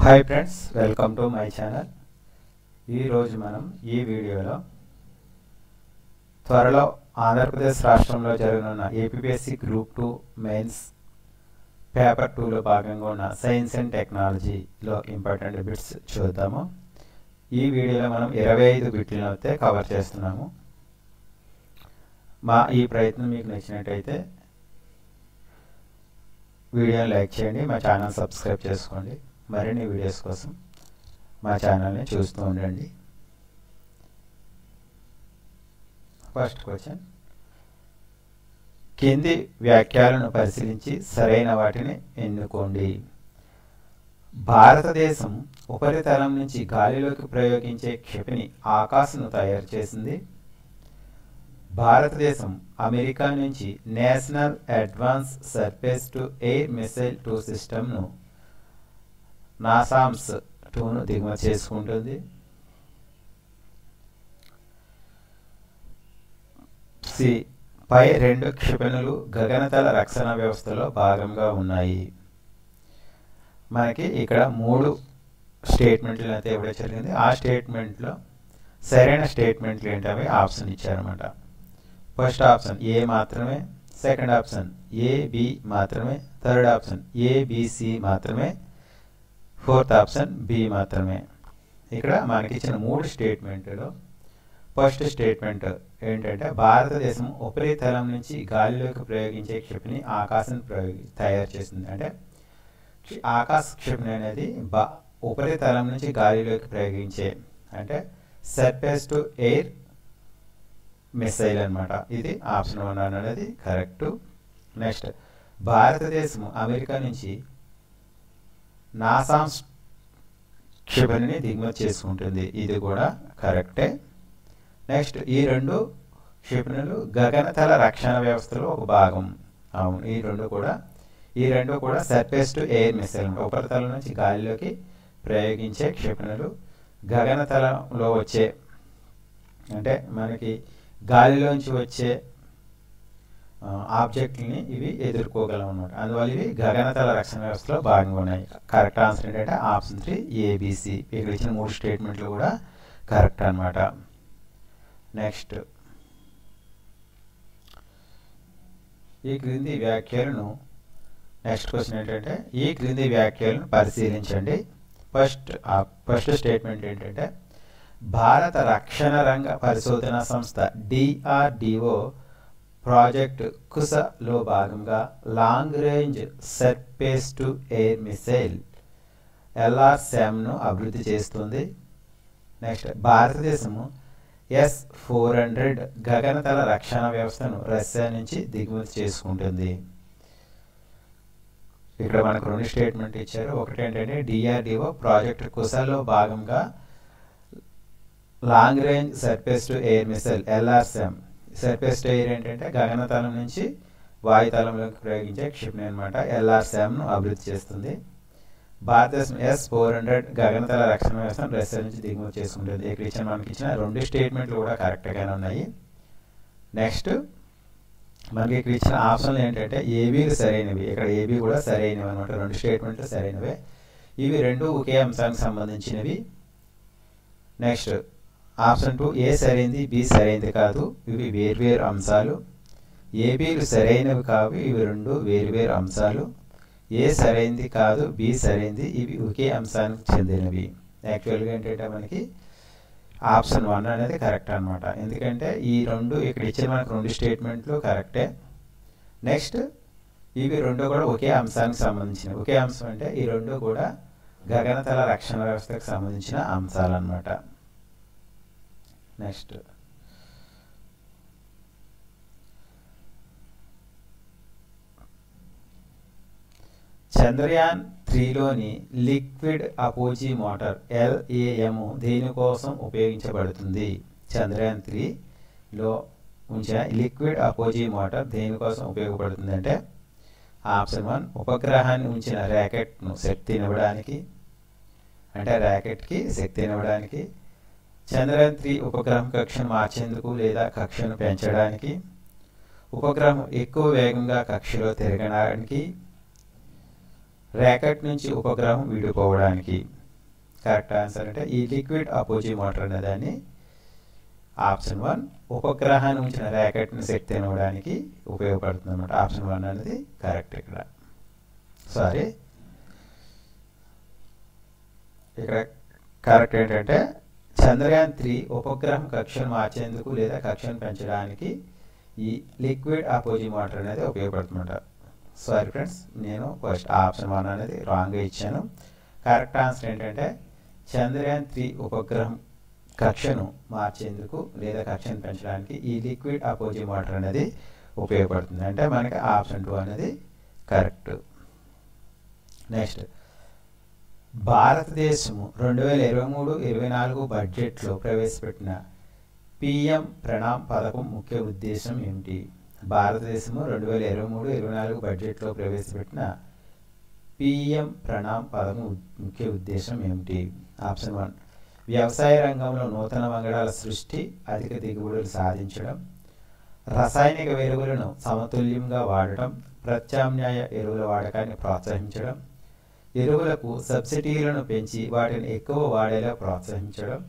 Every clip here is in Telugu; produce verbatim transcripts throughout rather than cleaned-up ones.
Hi friends, welcome to my channel. ఈరోజు మనం ఈ వీడియోలో త్వరలో ఆంధ్రప్రదేశ్ రాష్ట్రంలో జరగనున్న APPSC group two mains paper టూలో భాగంగా ఉన్న సైన్స్ అండ్ టెక్నాలజీలో ఇంపార్టెంట్ బిట్స్ చూద్దాము. ఈ వీడియోలో మనం ఇరవై ఐదు బిట్లను అయితే కవర్ చేస్తున్నాము. మా ఈ ప్రయత్నం మీకు నచ్చినట్టయితే వీడియోని లైక్ చేయండి, మా ఛానల్ సబ్స్క్రైబ్ చేసుకోండి. మరిన్ని వీడియోస్ కోసం మా ఛానల్ని చూస్తూ ఉండండి. ఫస్ట్ క్వశ్చన్, కింది వ్యాఖ్యలను పరిశీలించి సరైన వాటిని ఎన్నుకోండి. భారతదేశం ఉపరితలం నుంచి గాలిలోకి ప్రయోగించే క్షిపణి ఆకాశ్ను తయారు చేసింది. భారతదేశం అమెరికా నుంచి national advance surface to air missile two సిస్టమ్ను నాసామ్స్ టూను దిగుమతి చేసుకుంటుంది. సి పై రెండు క్షిపణులు గగనతల రక్షణ వ్యవస్థలో భాగంగా ఉన్నాయి. మనకి ఇక్కడ మూడు స్టేట్మెంట్లు అయితే ఇవ్వడం జరిగింది. ఆ స్టేట్మెంట్లో సరైన స్టేట్మెంట్లు ఏంటవి ఆప్షన్ ఇచ్చారన్నమాట. ఫస్ట్ ఆప్షన్ ఏ మాత్రమే, సెకండ్ ఆప్షన్ ఏ బి మాత్రమే, థర్డ్ ఆప్షన్ ఏ బిసి మాత్రమే, ఫోర్త్ ఆప్షన్ బి మాత్రమే. ఇక్కడ మనకి ఇచ్చిన మూడు స్టేట్మెంట్లో ఫస్ట్ స్టేట్మెంట్ ఏంటంటే భారతదేశం ఉపరితలం నుంచి గాలిలోకి ప్రయోగించే క్షిపణి ఆకాశం ప్రయోగి తయారు చేసింది. అంటే ఆకాశ క్షిపణి అనేది బా ఉపరితలం నుంచి గాలిలోకి ప్రయోగించే అంటే సర్ఫేస్ టు ఎయిర్ మిసైల్ అనమాట. ఇది ఆప్షన్ వన్ అనేది కరెక్ట్. నెక్స్ట్, భారతదేశం అమెరికా నుంచి నాసామ్స్ క్షిపణిని దిగుమతి చేసుకుంటుంది. ఇది కూడా కరెక్టే. నెక్స్ట్, ఈ రెండు క్షిపణులు గగనతల రక్షణ వ్యవస్థలో ఒక భాగం. అవును, ఈ రెండు కూడా ఈ రెండు కూడా సర్ఫేస్ టు ఎయిర్ మిసైల్, ఉపరితలం నుంచి గాలిలోకి ప్రయోగించే క్షిపణులు గగనతలంలో వచ్చే అంటే మనకి గాలిలోంచి వచ్చే ఆబ్జెక్ట్ని ఇవి ఎదుర్కోగలం అన్నమాట. అందువల్ల ఇవి గగనతల రక్షణ వ్యవస్థలో భాగంగా ఉన్నాయి. కరెక్ట్ ఆన్సర్ ఏంటంటే ఆప్షన్ త్రీ ఏబిసి. ఇక్కడ ఇచ్చిన మూడు స్టేట్మెంట్లు కూడా కరెక్ట్ అనమాట. నెక్స్ట్, ఈ క్రింది వ్యాఖ్యలను నెక్స్ట్ క్వశ్చన్ ఏంటంటే ఈ క్రింది వ్యాఖ్యలను పరిశీలించండి. ఫస్ట్ ఫస్ట్ స్టేట్మెంట్ ఏంటంటే భారత రక్షణ రంగ పరిశోధన సంస్థ డిఆర్డిఓ ప్రాజెక్ట్ కుసలో భాగంగా long range surface to air missile ఎల్ఆర్సామ్ను అభివృద్ధి చేస్తుంది. నెక్స్ట్, భారతదేశము ఎస్ ఫోర్ హండ్రెడ్ గగనతల రక్షణ వ్యవస్థను రష్యా నుంచి దిగుమతి చేసుకుంటుంది. ఇక్కడ మనకు రెండు స్టేట్మెంట్ ఇచ్చారు. ఒకటి ఏంటంటే డిఆర్డిఓ ప్రాజెక్ట్ కుసలో భాగంగా long range surface to air missile LRSAM. Surface to air ఏంటంటే గగనతలం నుంచి వాయుతలంలోకి ప్రయోగించే క్షిపణి అనమాట. ఎల్ఆర్సామ్ను అభివృద్ధి చేస్తుంది. భారతదేశం ఎస్ ఫోర్ హండ్రెడ్ గగనతల రక్షణ వ్యవస్థను రష్యా నుంచి దిగుమతి చేసుకుంటుంది. ఇక్కడ ఇచ్చిన మనకి ఇచ్చిన రెండు స్టేట్మెంట్లు కూడా కరెక్ట్గానే ఉన్నాయి. నెక్స్ట్, మనకి ఇక్కడ ఇచ్చిన ఆప్షన్లు ఏంటంటే ఏబీలు సరైనవి. ఇక్కడ ఏబీ కూడా సరైనవి అనమాట. రెండు స్టేట్మెంట్లు సరైనవే. ఇవి రెండు ఒకే అంశానికి సంబంధించినవి. నెక్స్ట్, ఆప్షన్ టూ ఏ సరైనది, బి సరైనది కాదు. ఇవి వేర్వేరు అంశాలు. ఏబీలు సరైనవి కావు, ఇవి రెండు వేర్వేరు అంశాలు. ఏ సరైనది కాదు, బి సరైనది, ఇవి ఒకే అంశానికి చెందినవి. యాక్చువల్గా ఏంటంటే మనకి ఆప్షన్ వన్ అనేది కరెక్ట్ అనమాట. ఎందుకంటే ఈ రెండు ఇక్కడ ఇచ్చిన మనకు రెండు స్టేట్మెంట్లు కరెక్టే. నెక్స్ట్, ఇవి రెండు కూడా ఒకే అంశానికి సంబంధించినవి. ఒకే అంశం అంటే ఈ రెండు కూడా గగనతల రక్షణ వ్యవస్థకు సంబంధించిన అంశాలు అన్నమాట. నెక్స్ట్, చంద్రయాన్ త్రీలోని లిక్విడ్ అపోజీ మోటార్ ఎల్ఏఎం దేనికోసం ఉపయోగించబడుతుంది? చంద్రయాన్ త్రీలో ఉంచిన లిక్విడ్ అపోజీ మోటార్ దేనికోసం ఉపయోగపడుతుంది అంటే ఆప్షన్ వన్ ఉపగ్రహాన్ని ఉంచిన ర్యాకెట్ను శక్తినివ్వడానికి, అంటే ర్యాకెట్కి శక్తినివ్వడానికి. చంద్రయాన్ త్రీ ఉపగ్రహం కక్షను మార్చేందుకు లేదా కక్షను పెంచడానికి, ఉపగ్రహం ఎక్కువ వేగంగా కక్షలో తిరగడానికి, రాకెట్ నుంచి ఉపగ్రహం విడిపోవడానికి. కరెక్ట్ ఆన్సర్ అంటే ఈ లిక్విడ్ అపోజిమోటర్ అనే దాన్ని ఆప్షన్ వన్ ఉపగ్రహాన్ని ఉంచిన ర్యాకెట్ని శక్తి ఇవ్వడానికి ఉపయోగపడుతుంది అనమాట. ఆప్షన్ వన్ అనేది కరెక్ట్. ఇక్కడ సారీ ఇక్కడ కరెక్ట్ ఏంటంటే చంద్రయాన్ త్రీ ఉపగ్రహం కక్షను మార్చేందుకు లేదా కక్షను పెంచడానికి ఈ లిక్విడ్ అపోజిమోటర్ అనేది ఉపయోగపడుతుందన్నమాట. సారీ ఫ్రెండ్స్, నేను ఫస్ట్ ఆప్షన్ వన్ అనేది రాంగ్గా ఇచ్చాను. కరెక్ట్ ఆన్సర్ ఏంటంటే చంద్రయాన్ త్రీ ఉపగ్రహం కక్షను మార్చేందుకు లేదా కక్షను పెంచడానికి ఈ లిక్విడ్ అపోజిమోటర్ అనేది ఉపయోగపడుతుంది. అంటే మనకి ఆప్షన్ టూ అనేది కరెక్ట్. నెక్స్ట్, భారతదేశము రెండు వేల ఇరవై మూడు ఇరవై నాలుగు బడ్జెట్లో ప్రవేశపెట్టిన పిఎం ప్రణామ్ పథకం ముఖ్య ఉద్దేశం ఏమిటి? భారతదేశము రెండు వేల ఇరవై మూడు ఇరవై నాలుగు బడ్జెట్లో ప్రవేశపెట్టిన పిఎం ప్రణామ్ పథకం ముఖ్య ఉద్దేశం ఏమిటి? ఆప్షన్ వన్ వ్యవసాయ రంగంలో నూతన వంగడాల సృష్టి, అధిక దిగుబడులు సాధించడం, రసాయనిక ఎరువులను సమతుల్యంగా వాడటం, ప్రత్యామ్నాయ ఎరువుల వాడకాన్ని ప్రోత్సహించడం, ఎరువులకు సబ్సిడీలను పెంచి వాటిని ఎక్కువ వాడేలా ప్రోత్సహించడం.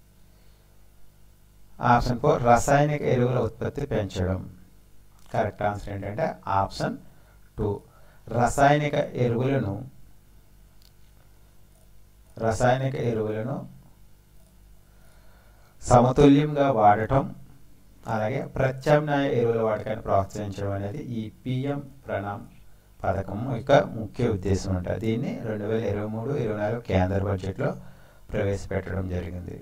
ఆప్షన్ ఫోర్ రసాయనిక ఎరువుల ఉత్పత్తి పెంచడం. కరెక్ట్ ఆన్సర్ ఏంటంటే ఆప్షన్ టూ రసాయనిక ఎరువులను రసాయనిక ఎరువులను సమతుల్యంగా వాడటం, అలాగే ప్రత్యామ్నాయ ఎరువుల వాడకాన్ని ప్రోత్సహించడం అనేది ఈ పిఎం ప్రణామ్ పథకం యొక్క ముఖ్య ఉద్దేశం ఉంటుంది. దీన్ని రెండు వేల ఇరవై మూడు ఇరవై నాలుగు కేంద్ర బడ్జెట్లో ప్రవేశపెట్టడం జరిగింది.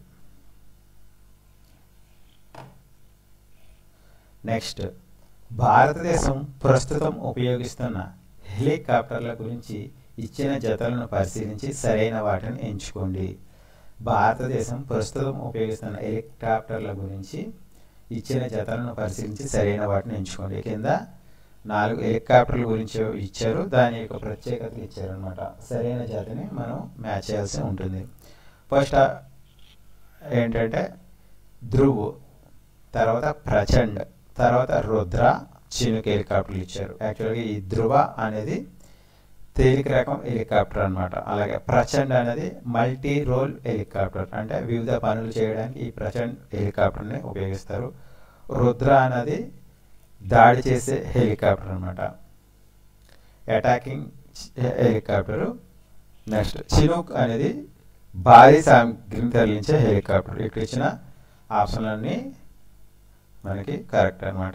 నెక్స్ట్, భారతదేశం ప్రస్తుతం ఉపయోగిస్తున్న హెలికాప్టర్ల గురించి ఇచ్చిన జతలను పరిశీలించి సరైన వాటిని ఎంచుకోండి. భారతదేశం ప్రస్తుతం ఉపయోగిస్తున్న హెలికాప్టర్ల గురించి ఇచ్చిన జతలను పరిశీలించి సరైన వాటిని ఎంచుకోండి. కింద నాలుగు హెలికాప్టర్ల గురించి ఇచ్చారు, దాని యొక్క ప్రత్యేకతలు ఇచ్చారు అనమాట. సరైన జతని మనం మ్యాచ్ చేయాల్సి ఉంటుంది. ఫస్ట్ ఏంటంటే ధ్రువ్, తర్వాత ప్రచండ్, తర్వాత రుద్ర, చినుక్ హెలికాప్టర్లు ఇచ్చారు. యాక్చువల్గా ఈ ధ్రువ అనేది తేలిక రకం హెలికాప్టర్ అనమాట. అలాగే ప్రచండ్ అనేది మల్టీ రోల్ హెలికాప్టర్, అంటే వివిధ పనులు చేయడానికి ఈ ప్రచండ్ హెలికాప్టర్ని ఉపయోగిస్తారు. రుద్ర అనేది దాడి చేసే హెలికాప్టర్ అనమాట, అటాకింగ్ హెలికాప్టరు. నెక్స్ట్ చినుక్ అనేది భారీ సామగ్రిని తరలించే హెలికాప్టర్. ఇక్కడ ఇచ్చిన ఆప్షన్లన్నీ మనకి కరెక్ట్ అనమాట.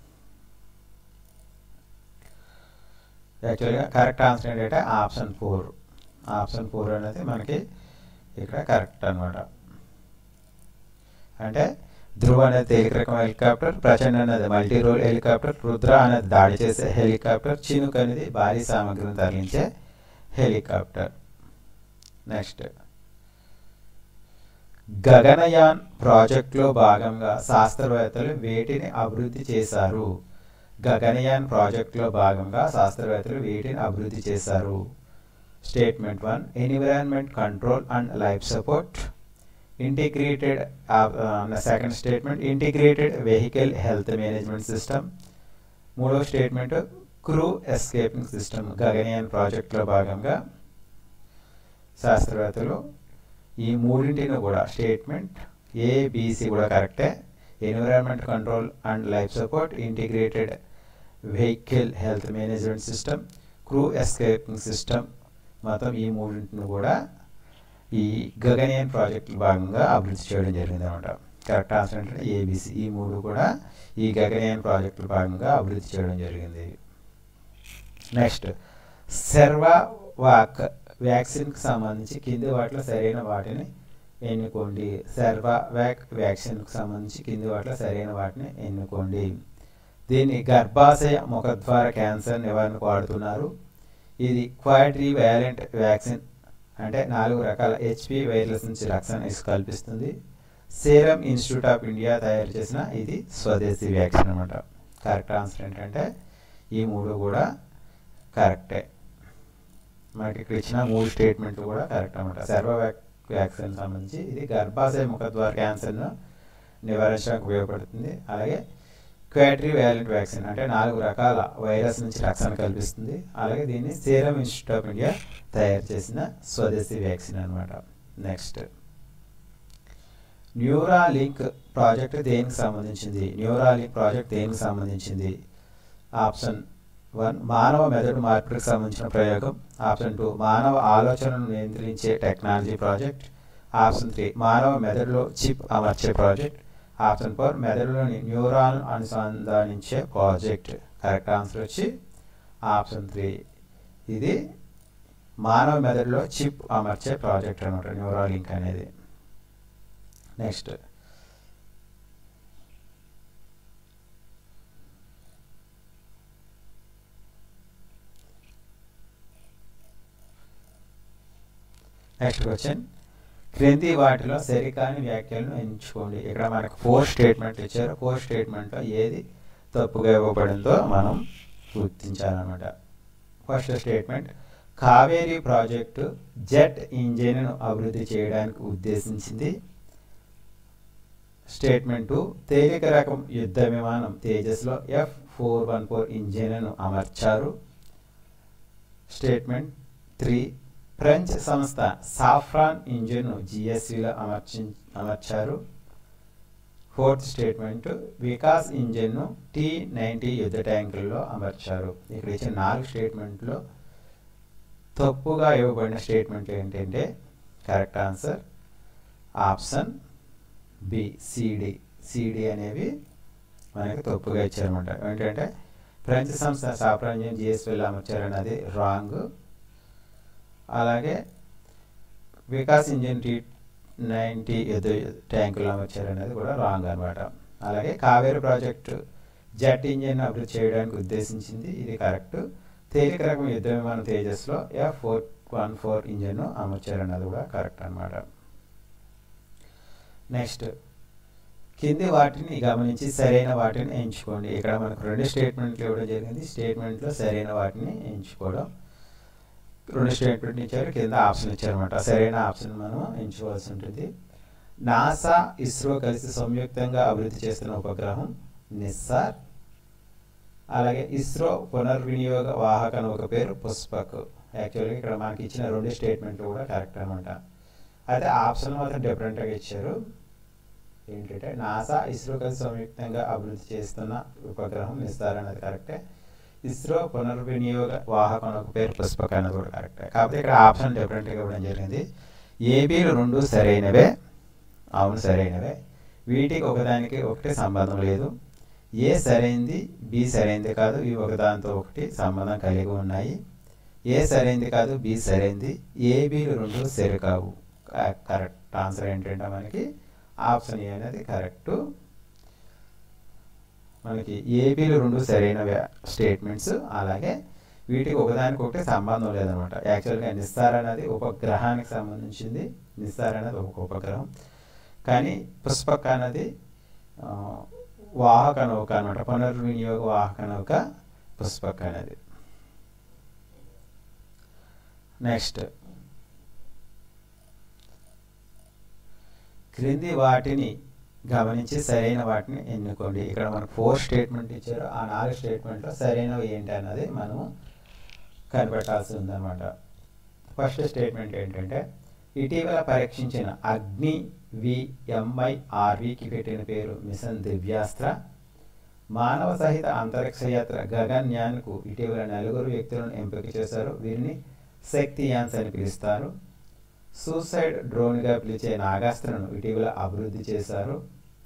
యాక్చువల్గా కరెక్ట్ ఆన్సర్ ఏంటంటే ఆప్షన్ ఫోర్. ఆప్షన్ ఫోర్ అనేది మనకి ఇక్కడ కరెక్ట్ అనమాట. అంటే ధ్రువ అనేది తేలిక రకం హెలికాప్టర్, ప్రచండ్ అనేది మల్టీ రోల్ హెలికాప్టర్, రుద్ర అనేది దాడి చేసే హెలికాప్టర్, చినుక్ అనేది భారీ సామగ్రిని తరలించే హెలికాప్టర్. నెక్స్ట్, గగనయాన్ ప్రాజెక్టులో భాగంగా శాస్త్రవేత్తలు వేటిని అభివృద్ధి చేశారు? గగనయాన్ ప్రాజెక్టులో భాగంగా శాస్త్రవేత్తలు వేటిని అభివృద్ధి చేశారు? Statement one environment control and life support, integrated second statement integrated vehicle health management system, మూడవ statement crew escaping system. Gaganyaan ప్రాజెక్టులో భాగంగా శాస్త్రవేత్తలు ఈ మూడింటిని కూడా స్టేట్మెంట్ ఏబిసి కూడా కరెక్టే. Environment control and life support, integrated vehicle health management system, crew escaping system, మొత్తం ఈ మూడింటిని కూడా ఈ గగనయాన్ ప్రాజెక్టు భాగంగా అభివృద్ధి చేయడం జరిగింది అనమాట. కరెక్ట్ ఆన్సర్ అంటే ఏబిసి. ఈ మూడు కూడా ఈ గగనయాన్ ప్రాజెక్టు భాగంగా అభివృద్ధి చేయడం జరిగింది. నెక్స్ట్, సెర్వావాక్ వ్యాక్సిన్కి సంబంధించి కింది వాటిలో సరైన వాటిని ఎన్నుకోండి. సెర్వావాక్ వ్యాక్సిన్కి సంబంధించి కింది వాటిలో సరైన వాటిని ఎన్నుకోండి. దీన్ని గర్భాశయ ముఖద్వార క్యాన్సర్ నివారణకు వాడుతున్నారు. ఇది క్వాడ్రీ వ్యాలెంట్ వ్యాక్సిన్, అంటే నాలుగు రకాల హెచ్పి వైరస్ నుంచి రక్షణ కల్పిస్తుంది. సీరం ఇన్స్టిట్యూట్ ఆఫ్ ఇండియా తయారు చేసిన ఇది స్వదేశీ వ్యాక్సిన్ అనమాట. కరెక్ట్ ఆన్సర్ ఏంటంటే ఈ మూడు కూడా కరెక్టే. మనకి ఇక్కడ ఇచ్చిన మూడు స్టేట్మెంట్లు కూడా కరెక్ట్ అనమాట. సెర్వావాక్ వ్యాక్సిన్ సంబంధించి ఇది గర్భాశయ ముఖద్వార క్యాన్సర్ను నివారించడానికి ఉపయోగపడుతుంది. అలాగే క్వాడ్రీ వ్యాలెంట్ వ్యాక్సిన్ అంటే నాలుగు రకాల వైరస్ నుంచి రక్షణ కల్పిస్తుంది. అలాగే దీన్ని సీరం ఇన్స్టిట్యూట్ ఆఫ్ ఇండియా తయారు చేసిన స్వదేశీ వ్యాక్సిన్ అనమాట. నెక్స్ట్ న్యూరాలింక్ ప్రాజెక్ట్ దేనికి సంబంధించింది? న్యూరాలింక్ ప్రాజెక్ట్ దేనికి సంబంధించింది? ఆప్షన్ వన్ మానవ మెదడు మార్పిడికి సంబంధించిన ప్రయోగం. ఆప్షన్ టూ మానవ ఆలోచనను నియంత్రించే టెక్నాలజీ ప్రాజెక్ట్. ఆప్షన్ త్రీ మానవ మెదడులో చిప్ అమర్చే ప్రాజెక్ట్. ఆప్షన్ ఫోర్ మెదడులోని న్యూరాన్ అనుసంధానించే ప్రాజెక్ట్. కరెక్ట్ ఆన్సర్ వచ్చి ఆప్షన్ త్రీ. ఇది మానవ మెదడులో చిప్ అమర్చే ప్రాజెక్ట్ అనమాట న్యూరాలింక్ అనేది. నెక్స్ట్ నెక్స్ట్ క్వశ్చన్ క్రింది వాటిలో సరికాని వ్యాఖ్యలను ఎంచుకోండి. ఇక్కడ మనకు ఫోర్ స్టేట్మెంట్లు ఇచ్చారు. ఫోర్ స్టేట్మెంట్లో ఏది తప్పుగా ఇవ్వబడిందో మనం గుర్తించాలన్నమాట. First statement Kaveri project jet ఇంజిన్ను అభివృద్ధి చేయడానికి ఉద్దేశించింది. స్టేట్మెంట్ టూ తేలిక రకం యుద్ధ విమానం తేజస్లో ఎఫ్ ఫోర్ వన్ ఫోర్ ఇంజిన్ను అమర్చారు. స్టేట్మెంట్ త్రీ ఫ్రెంచ్ సంస్థ సాఫ్రాన్ ఇంజిన్ను జిఎస్విలో అమర్చి అమర్చారు. ఫోర్త్ స్టేట్మెంట్ వికాస్ ఇంజిన్ను టీ నైంటీ యుద్ధ ట్యాంకుల్లో అమర్చారు. ఇక్కడ ఇచ్చిన నాలుగు స్టేట్మెంట్లో తప్పుగా ఇవ్వబడిన స్టేట్మెంట్లు ఏంటంటే correct answer option B C D. C D అనేవి మనకి తప్పుగా ఇచ్చారనమాట. ఏంటంటే ఫ్రెంచ్ సంస్థ సాఫ్రాన్ ఇంజిన్ జిఎస్విలో అమర్చారన్నది రాంగ్. అలాగే వికాస్ ఇంజిన్ టీ నైంటీ యుద్ధ ట్యాంకుల్లో అమర్చారనేది కూడా రాంగ్ అనమాట. అలాగే కావేరీ ప్రాజెక్టు జెట్ ఇంజిన్ అభివృద్ధి చేయడానికి ఉద్దేశించింది. ఇది కరెక్ట్. తేలిక రకం యుద్ధ విమానం తేజస్లో ఎఫ్ ఫోర్ వన్ ఫోర్ ఇంజిన్ను అమర్చారన్నది కూడా కరెక్ట్ అనమాట. నెక్స్ట్ కింది వాటిని గమనించి సరైన వాటిని ఎంచుకోండి. ఇక్కడ మనకు రెండు స్టేట్మెంట్లు ఇవ్వడం జరిగింది. స్టేట్మెంట్లో సరైన వాటిని ఎంచుకోవడం. రెండు స్టేట్మెంట్ ఇచ్చారు, కింద ఆప్షన్ ఇచ్చారనమాట. సరైన ఆప్షన్ మనం ఎంచుకోవాల్సి ఉంటుంది. నాసా ఇస్రో కలిసి సంయుక్తంగా అభివృద్ధి చేస్తున్న ఉపగ్రహం నిస్సార్. అలాగే ఇస్రో పునర్వినియోగ వాహక నౌక పేరు పుష్పక్. యాక్చువల్గా ఇక్కడ మనకి ఇచ్చిన రెండు స్టేట్మెంట్లు కూడా కరెక్ట్ అనమాట. అయితే ఆప్షన్ మాత్రం డిఫరెంట్గా ఇచ్చారు. ఏంటంటే నాసా ఇస్రో కలిసి సంయుక్తంగా అభివృద్ధి చేస్తున్న ఉపగ్రహం నిస్సార్ అనేది కరెక్టే. ఇస్రో పునర్వినియోగ వాహక నౌక పేరు పుష్పక్ అనేది కూడా కరెక్టే. కాకపోతే ఇక్కడ ఆప్షన్ డిఫరెంట్గా ఇవ్వడం జరిగింది. ఏబీలు రెండు సరైనవే. అవును సరైనవే. వీటికి ఒకదానికి ఒకటి సంబంధం లేదు. ఏ సరైంది, బి సరైంది కాదు. ఇవి ఒకదానితో ఒకటి సంబంధం కలిగి ఉన్నాయి. ఏ సరైంది కాదు, బి సరైంది. ఏబీలు రెండు సరికావు. కరెక్ట్ ఆన్సర్ ఏంటంటే మనకి ఆప్షన్ ఏ అనేది కరెక్ట్. మనకి ఏబీలు రెండు సరైన స్టేట్మెంట్స్. అలాగే వీటికి ఒకదానికి ఒకటి సంబంధం లేదనమాట. యాక్చువల్గా నిస్సార్ అనేది ఉపగ్రహానికి సంబంధించింది. నిస్సార్ అనేది ఒక ఉపగ్రహం. కానీ పుష్పక్ అనేది వాహక నౌక అనమాట. పునర్వినియోగ వాహక నౌక పుష్పక్ అనేది. నెక్స్ట్ క్రింది వాటిని గమనించి సరైన వాటిని ఎన్నుకోండి. ఇక్కడ మనకు ఫోర్ స్టేట్మెంట్ ఇచ్చారు. ఆ నాలుగు స్టేట్మెంట్లో సరైనవి ఏంటి అన్నది మనము కనిపెట్టాల్సి ఉందన్నమాట. ఫస్ట్ స్టేట్మెంట్ ఏంటంటే ఇటీవల పరీక్షించిన అగ్ని వి ఎంఐఆర్వికి పెట్టిన పేరు మిషన్ దివ్యాస్త్ర. మానవ సహిత అంతరిక్ష యాత్ర గగన్యాన్కు ఇటీవల నలుగురు వ్యక్తులను ఎంపిక చేశారు. వీరిని శక్తియాన్స్ అని పిలుస్తారు. సూసైడ్ డ్రోన్గా పిలిచే నాగాస్త్రను ఇటీవల అభివృద్ధి చేశారు.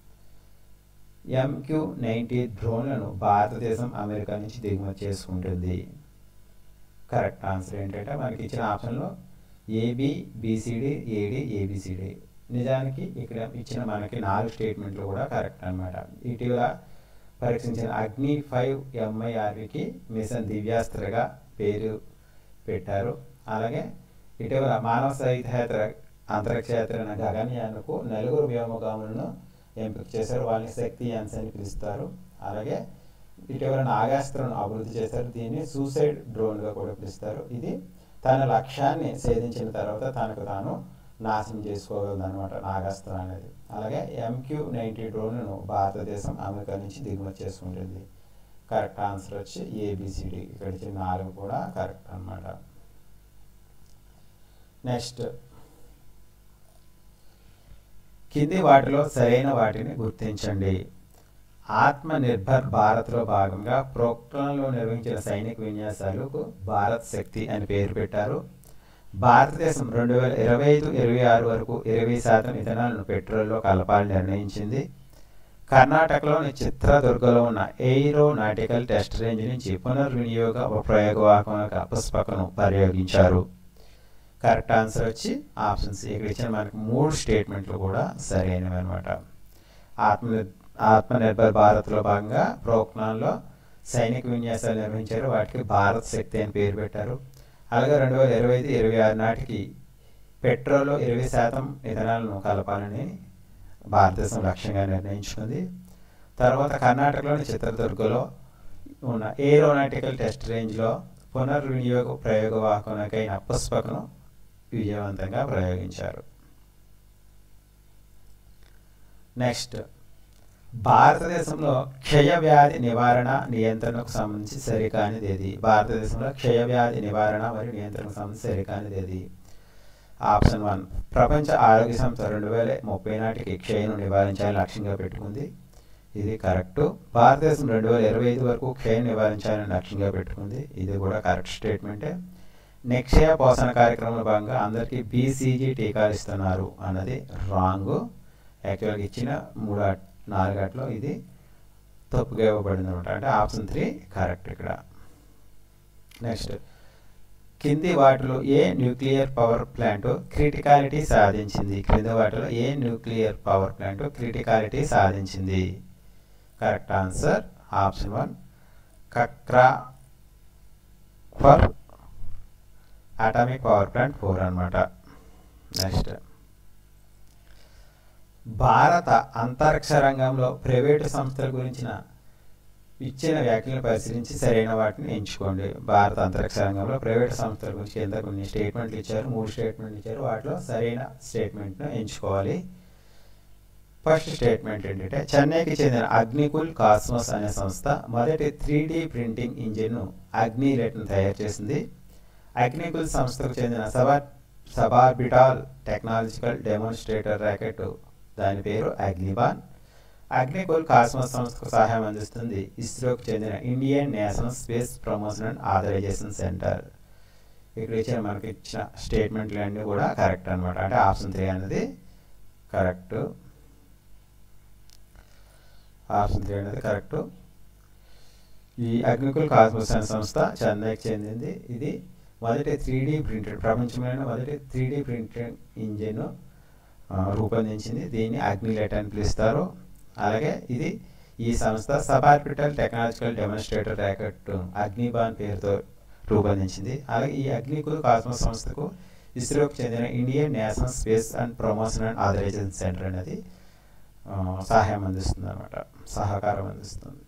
ఎంక్యూ నైంటీ డ్రోన్లను భారతదేశం అమెరికా నుంచి దిగుమతి చేసుకుంటుంది. కరెక్ట్ ఆన్సర్ ఏంటంటే మనకి ఇచ్చిన ఆప్షన్లో ఏబి, బిసిడి, ఏడి, ఏబిసిడి. నిజానికి ఇక్కడ ఇచ్చిన మనకి నాలుగు స్టేట్మెంట్లు కూడా కరెక్ట్ అనమాట. ఇటీవల పరీక్షించిన అగ్ని ఫైవ్ ఎంఐఆర్వికి మిషన్ దివ్యాస్త్రగా పేరు పెట్టారు. అలాగే ఇటీవల మానవ సహిత యాత్ర అంతరిక్ష యాత్ర గగన్యాన్కు నలుగురు వ్యోమగాములను ఎంపిక చేశారు. వాళ్ళని శక్తియాన్స్ అని పిలుస్తారు. అలాగే ఇటీవల నాగాస్త్రను అభివృద్ధి చేశారు. దీన్ని సూసైడ్ డ్రోన్గా కూడా పిలుస్తారు. ఇది తన లక్ష్యాన్ని ఛేదించిన తర్వాత తనకు తాను నాశనం చేసుకోగలదు అనమాట నాగాస్త్రం అనేది. అలాగే ఎంక్యూ నైంటీ డ్రోన్ను భారతదేశం అమెరికా నుంచి దిగుమతి చేసుకుంటుంది. కరెక్ట్ ఆన్సర్ వచ్చి ఏబిసిడి. ఇక్కడ ఇచ్చిన నాలుగు కూడా కరెక్ట్ అనమాట. నెక్స్ట్ కింది వాటిలో సరైన వాటిని గుర్తించండి. ఆత్మనిర్భర్ భారత్లో భాగంగా ప్రోక్టన్లో నిర్వహించిన సైనిక విన్యాసాలకు భారత్ శక్తి అని పేరు పెట్టారు. భారతదేశం రెండు వేల ఇరవై ఐదు ఇరవై ఆరు వరకు ఇరవై శాతం ఇథనాల్ను పెట్రోల్లో కలపాలని నిర్ణయించింది. కర్ణాటకలోని చిత్రదుర్గలో ఉన్న ఏరోనాటికల్ టెస్ట్ రేంజ్ నుంచి పునర్వినియోగ ప్రయోగవాహక పుష్పకను ప్రయోగించారు. కరెక్ట్ ఆన్సర్ వచ్చి ఆప్షన్స్. ఇక్కడ ఇచ్చిన మనకి మూడు స్టేట్మెంట్లు కూడా సరైనవి అనమాట. ఆత్మ ఆత్మనిర్భర్ భారత్లో భాగంగా ప్రోక్నాన్లో సైనిక విన్యాసాలు నిర్వహించారు, వాటికి భారత్ శక్తి అని పేరు పెట్టారు. అలాగే రెండు వేల ఇరవై ఐదు ఇరవై ఆరు నాటికి పెట్రోల్లో ఇరవై శాతం ఇథనాల్ను కలపాలని భారతదేశం లక్ష్యంగా నిర్ణయించుకుంది. తర్వాత కర్ణాటకలోని చిత్రదుర్గలో ఉన్న ఏరోనాటికల్ టెస్ట్ రేంజ్లో పునర్వినియోగ ప్రయోగవాహకైన పుష్పకను విజయవంతంగా ప్రయోగించారు. నెక్స్ట్, భారతదేశంలో క్షయవ్యాధి నివారణ నియంత్రణకు సంబంధించి సరికానిది ఏది? భారతదేశంలో క్షయవ్యాధి నివారణ మరియు నియంత్రణకు సంబంధించి సరికానిది ఏది? ఆప్షన్ వన్, ప్రపంచ ఆరోగ్య సంస్థ రెండు వేల ముప్పై నాటికి క్షయను నివారించాలని లక్ష్యంగా పెట్టుకుంది. ఇది కరెక్టు. భారతదేశం రెండు వేల ఇరవై ఐదు వరకు క్షయం నివారించాలని లక్ష్యంగా పెట్టుకుంది. ఇది కూడా కరెక్ట్ స్టేట్మెంటే. నిక్షయ పోషణ కార్యక్రమంలో భాగంగా అందరికీ బీసీజీ టీకాలు ఇస్తున్నారు అన్నది రాంగ్. యాక్చువల్గా ఇచ్చిన మూడు నాలుగట్లో ఇది తప్పుగా ఇవ్వబడింది అనమాట. అంటే ఆప్షన్ త్రీ కరెక్ట్ ఇక్కడ. నెక్స్ట్, కింది వాటిలో ఏ న్యూక్లియర్ పవర్ ప్లాంట్ క్రిటికాలిటీ సాధించింది? క్రింది వాటిలో ఏ న్యూక్లియర్ పవర్ ప్లాంట్ క్రిటికాలిటీ సాధించింది? Correct answer option one, Kakrapar atomic power plant four అనమాట. నెక్స్ట్, భారత అంతరిక్ష రంగంలో ప్రైవేటు సంస్థల గురించిన ఇచ్చిన వ్యాఖ్యలను పరిశీలించి సరైన వాటిని ఎంచుకోండి. భారత అంతరిక్ష రంగంలో ప్రైవేటు సంస్థల గురించి కింద కొన్ని స్టేట్మెంట్లు ఇచ్చారు, మూడు స్టేట్మెంట్లు ఇచ్చారు. వాటిలో సరైన స్టేట్మెంట్ను ఎంచుకోవాలి. ఫస్ట్ స్టేట్మెంట్ ఏంటంటే, చెన్నైకి చెందిన అగ్నికుల్ కాస్మోస్ అనే సంస్థ మొదటి త్రీ డి ప్రింటింగ్ ఇంజిన్ను అగ్నిలెట్ను తయారు చేసింది. అగ్నికుల్ సంస్థకు చెందిన సబా సబార్బిటాల్ టెక్నాలజికల్ డెమోన్స్ట్రేటర్ ర్యాకెట్ దాని పేరు అగ్నిబాన్. అగ్నికుల్ కాస్మోస్ సంస్థకు సహాయం అందిస్తుంది ఇస్రోకు చెందిన Indian National Space Promotion and Authorisation Centre. ఇక్కడ ఇచ్చిన మనకి ఇచ్చిన స్టేట్మెంట్లు అన్నీ కూడా కరెక్ట్ అనమాట. అంటే ఆప్షన్ త్రీ అనేది కరెక్ట్. ఆప్షన్ త్రీ అనేది కరెక్ట్. ఈ అగ్నికుల్ కాస్మోస్ అనే సంస్థ చెన్నైకి చెందింది. ఇది మొదటి త్రీ డి ప్రింటెడ్ ప్రపంచంలోనే మొదటి త్రీ డి ప్రింటెడ్ ఇంజిన్ రూపొందించింది. దీన్ని అగ్నిలెట్ అని పిలుస్తారు. అలాగే ఇది ఈ సంస్థ suborbital technological demonstrator rocket Agnibaan పేరుతో రూపొందించింది. అలాగే ఈ అగ్నికుల్ కాస్మోస్ సంస్థకు ఇస్రోకు చెందిన Indian National Space and Promotion and Authorisation Centre అనేది సహాయం అందిస్తుంది అనమాట, సహకారం అందిస్తుంది.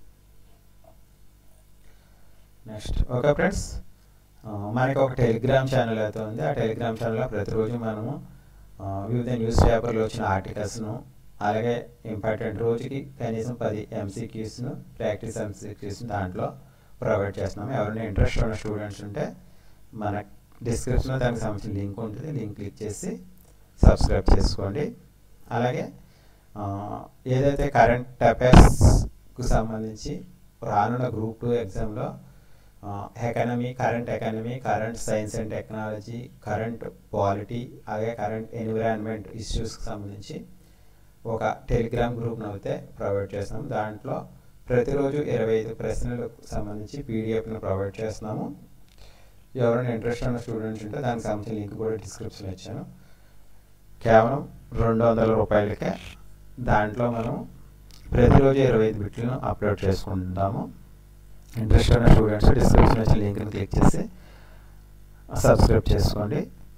నెక్స్ట్, ఓకే ఫ్రెండ్స్, మనకి ఒక టెలిగ్రామ్ ఛానల్ అయితే ఉంది. ఆ టెలిగ్రామ్ ఛానల్లో ప్రతిరోజు మనము వివిధ న్యూస్ పేపర్లో వచ్చిన ఆర్టికల్స్ను, అలాగే ఇంపార్టెంట్ రోజుకి కనీసం పది ఎంసీక్యూస్ను, ప్రాక్టీస్ ఎంసీక్యూస్ను దాంట్లో ప్రొవైడ్ చేస్తున్నాము. ఎవరైనా ఇంట్రెస్ట్ ఉన్న స్టూడెంట్స్ ఉంటే మన డిస్క్రిప్షన్లో దానికి సంబంధించిన లింక్ ఉంటుంది. లింక్ క్లిక్ చేసి సబ్స్క్రైబ్ చేసుకోండి. అలాగే ఏదైతే కరెంట్ అఫైర్స్కు సంబంధించి రానున్న గ్రూప్ టూ ఎగ్జామ్లో economy, current economy, current science and technology, current polity, అలాగే కరెంట్ ఎన్విరాన్మెంట్ ఇష్యూస్కి సంబంధించి ఒక టెలిగ్రామ్ గ్రూప్ను అయితే ప్రొవైడ్ చేస్తున్నాము. దాంట్లో ప్రతిరోజు ఇరవై ఐదు ప్రశ్నలకు సంబంధించి పీడిఎఫ్ను ప్రొవైడ్ చేస్తున్నాము. ఎవరైనా ఇంట్రెస్ట్ ఉన్న స్టూడెంట్స్ ఉంటే దానికి సంబంధించిన లింక్ కూడా డిస్క్రిప్షన్లో ఇచ్చాను. కేవలం రెండు వందల రూపాయలకే దాంట్లో మనం ప్రతిరోజు ఇరవై ఐదు బిట్లను అప్లోడ్ చేసుకుంటాము. ఇంట్రెస్ట్ ఉన్న స్టూడెంట్స్ డిస్క్రిప్షన్ వచ్చిన లింక్ని క్లిక్ చేసి సబ్స్క్రైబ్ చేసుకోండి.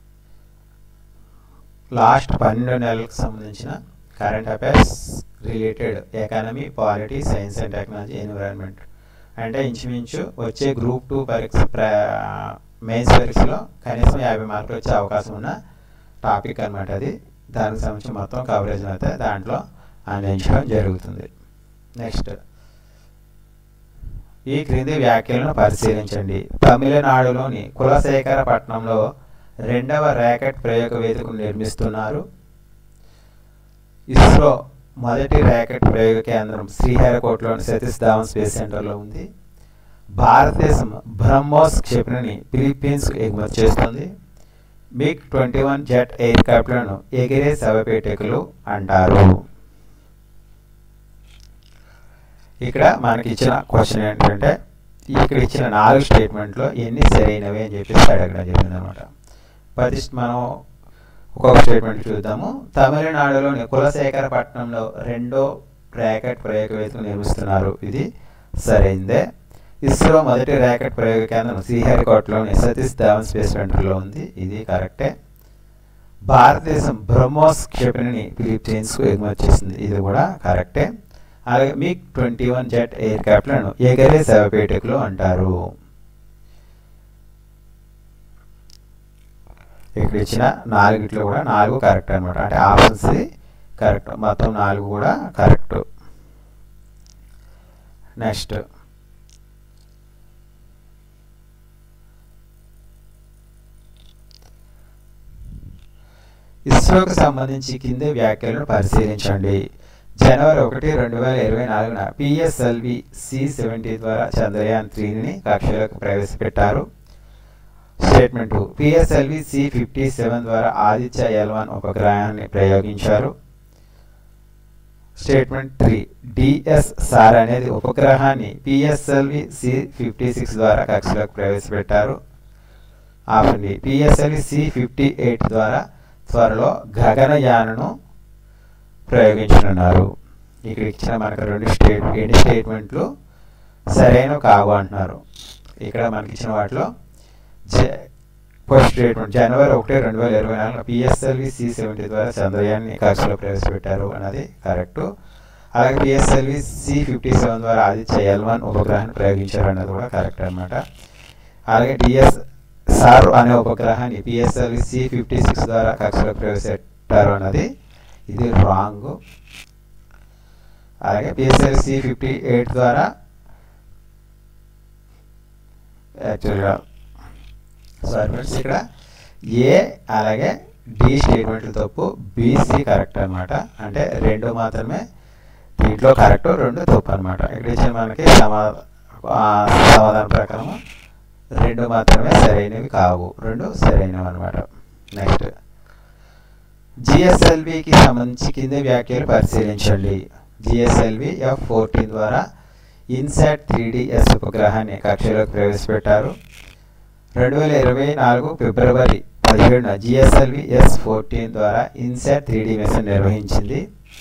లాస్ట్ పన్నెండు నెలలకు సంబంధించిన current affairs related economy, polity, science and technology, environment అంటే ఇంచుమించు వచ్చే గ్రూప్ టూ పరీక్ష మెయిన్స్ పరీక్షలో కనీసం యాభై మార్కులు వచ్చే అవకాశం ఉన్న టాపిక్ అనమాట అది. దానికి సంబంధించి మొత్తం కవరేజ్ అయితే దాంట్లో అందించడం జరుగుతుంది. నెక్స్ట్, ఈ క్రింది వ్యాఖ్యలను పరిశీలించండి. తమిళనాడులోని కులశేఖరపట్నంలో రెండవ ర్యాకెట్ ప్రయోగ వేదికను నిర్మిస్తున్నారు. ఇస్రో మొదటి ర్యాకెట్ ప్రయోగ కేంద్రం శ్రీహరికోటలోని సతీష్ ధావన్ స్పేస్ సెంటర్లో ఉంది. భారతదేశం బ్రహ్మోస్ క్షిపణిని ఫిలిప్పీన్స్కు ఎగుమతి చేస్తుంది. మిగ్ ట్వంటీ వన్ జెట్ ఎయిర్క్రాఫ్ట్లను ఎగిరే శవపేటికలు అంటారు. ఇక్కడ మనకి ఇచ్చిన క్వశ్చన్ ఏంటంటే ఇక్కడ ఇచ్చిన నాలుగు స్టేట్మెంట్లో ఎన్ని సరైనవి అని చెప్పేసి అడగడం జరిగింది అనమాట. పది మనం ఒక్కొక్క స్టేట్మెంట్ చూద్దాము. తమిళనాడులోని కులశేఖరపట్నంలో రెండో ర్యాకెట్ ప్రయోగ వేదిక నిర్మిస్తున్నారు. ఇది సరైందే. ఇస్రో మొదటి ర్యాకెట్ ప్రయోగ కేంద్రం శ్రీహరికోటలోని సతీష్ ధావన్ స్పేస్ సెంటర్లో ఉంది. ఇది కరెక్టే. భారతదేశం బ్రహ్మోస్ క్షిపణిని ఫిలిప్పీన్స్కు ఎగుమతి చేసింది. ఇది కూడా కరెక్టే. అలాగే మిగ్ ట్వంటీ వన్ జెట్ ఎయిర్క్రాఫ్ట్లను ఎగరే శవపేటికలు అంటారు. ఇక్కడ ఇచ్చిన నాలుగిట్లో కూడా నాలుగు కరెక్ట్ అనమాట. అంటే ఆప్షన్ సి కరెక్ట్. మొత్తం నాలుగు కూడా కరెక్ట్. నెక్స్ట్ ఇస్రోకు సంబంధించి కింది వ్యాఖ్యలను పరిశీలించండి. జనవరి ఒకటి రెండు వేల ఇరవై నాలుగున పిఎస్ఎల్వి సి సెవెంటీ ద్వారా చంద్రయాన్ త్రీని కక్షలోకి ప్రవేశపెట్టారు. Statement two P S L V C fifty seven ద్వారా ఆదిత్య ఎల్ వన్ ఉపగ్రహాన్ని ప్రయోగించారు. స్టేట్మెంట్ త్రీ డిఎస్ఆర్ అనేది ఉపగ్రహాన్ని పిఎస్ఎల్వి సి ఫిఫ్టీ సిక్స్ ద్వారా కక్షలోకి ప్రవేశపెట్టారు. Option B P S L V C fifty eight ద్వారా త్వరలో గగనయానను ప్రయోగించనున్నారు. ఇక్కడ ఇచ్చిన మనకు రెండు స్టేట్ ఎన్ని స్టేట్మెంట్లు సరైనవి కావు అంటున్నారు. ఇక్కడ మనకి ఇచ్చిన వాటిలో జ ఫస్ట్ స్టేట్మెంట్ జనవరి ఒకటి రెండు వేల ఇరవై నాలుగులో పిఎస్ఎల్వి సి సెవెంటీ ద్వారా చంద్రయాన్ని కక్షలో ప్రవేశపెట్టారు అన్నది కరెక్ట్. అలాగే పిఎస్ఎల్వి సి ఫిఫ్టీ సెవెన్ ద్వారా ఆదిత్య ఎల్ వన్ ఉపగ్రహాన్ని ప్రయోగించారు అన్నది కూడా కరెక్ట్ అనమాట. అలాగే డిఎస్ఆర్ అనే ఉపగ్రహాన్ని పిఎస్ఎల్వి సి ఫిఫ్టీ సిక్స్ ద్వారా కక్షలో ప్రవేశపెట్టారు అన్నది ఇది రాంగ్. అలాగే పిఎస్ఎల్వి సి ఫిఫ్టీ ఎయిట్ ద్వారా యాక్చువల్గా సారీ ఫ్రెండ్స్ ఇక్కడ ఏ అలాగే డి స్టేట్మెంట్లు తప్పు, బీసీ కరెక్ట్ అనమాట. అంటే రెండు మాత్రమే దీంట్లో కరెక్ట్, రెండు తప్పు అనమాట. ఇక్కడ ఇచ్చిన మనకి సమా సమాధానం ప్రకారం రెండు మాత్రమే సరైనవి కావు, రెండు సరైనవి అనమాట. నెక్స్ట్ జిఎస్ఎల్వికి సంబంధించి కింద వ్యాఖ్యలు పరిశీలించండి. జిఎస్ఎల్వి ఎఫ్ ఫోర్టీన్ ద్వారా ఇన్సాట్ త్రీ డిఎస్ ఉపగ్రహాన్ని కక్షలోకి ప్రవేశపెట్టారు. రెండు వేల ఇరవై నాలుగు ఫిబ్రవరి పదిహేడున జిఎస్ఎల్వి ఎస్ ఫోర్టీన్ ద్వారా ఇన్సాట్ త్రీ డి మిషన్ నిర్వహించింది.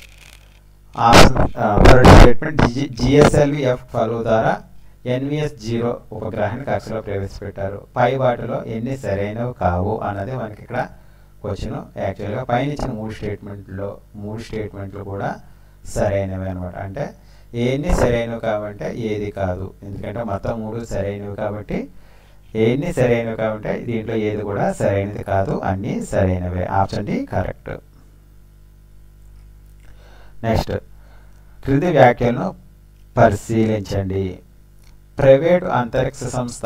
Third statement G S L V F twelve ద్వారా ఎన్విఎస్ జీరో ఉపగ్రహాన్ని కక్షలో ప్రవేశపెట్టారు. పై వాటిలో ఎన్ని సరైనవి కావు అన్నది మనకి ఇక్కడ క్వశ్చన్. యాక్చువల్గా పైన ఇచ్చిన మూడు స్టేట్మెంట్లో మూడు స్టేట్మెంట్లు కూడా సరైనవి అనమాట. అంటే ఎన్ని సరైనవి కావంటే ఏది కాదు, ఎందుకంటే మొత్తం మూడు సరైనవి కాబట్టి ఎన్ని సరైనవి కావంటే దీంట్లో ఏది కూడా సరైనది కాదు, అన్నీ సరైనవే. Option D correct. నెక్స్ట్ క్రింది వ్యాఖ్యలను పరిశీలించండి. ప్రైవేటు అంతరిక్ష సంస్థ